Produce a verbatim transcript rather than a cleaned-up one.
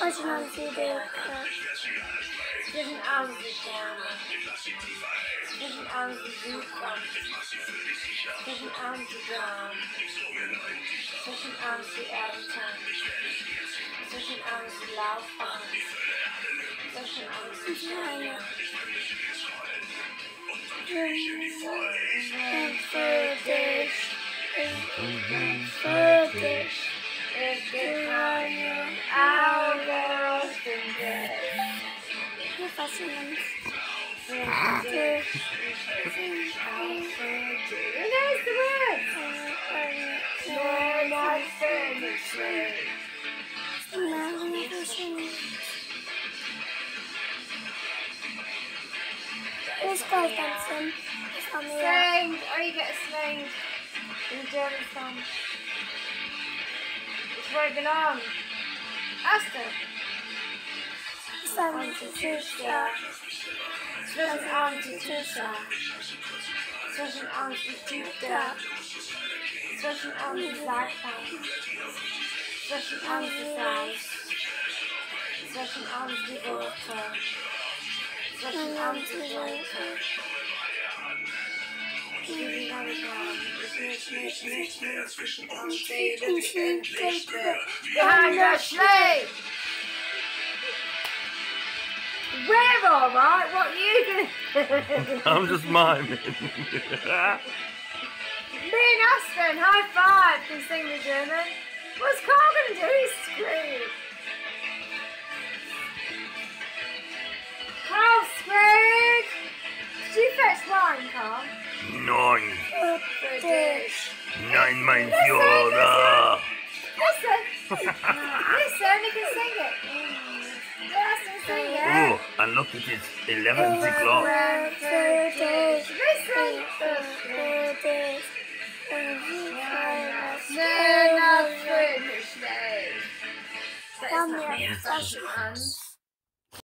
Zwischen Amsterdam. Zwischen Amsterdam. Zwischen Amsterdam. Zwischen Amsterdam. Zwischen Amsterdam. Zwischen Amsterdam. Zwischen Amsterdam. Für dich. Für dich. Ich gebe meine Augen aus dem Bett. Wir fassen uns. Für dich. Auch für dich. And there's the word. When I finish it. Let's go dancing. Slang. Oh, you get a slang in the German song. It's where it belongs. Aston. Zwischen Zwischen Amsterdam. Zwischen Amsterdam. Zwischen Amsterdam. Zwischen Amsterdam. Zwischen Amsterdam. Zwischen Amsterdam. Behind the sleigh. We're all right. What are you doing? I'm just miming. Me and Aston, high five, can sing the German. What's Carl going to do? He's screwed. Carl screwed. Did you fetch wine, Carl? Nine. British. Nine mein Führer. Listen. Listen, you can sing it. Yeah, Aston, sing it. Oh, and look, it is eleven o'clock. British. Listen. Then I'll finish this. Come here, That's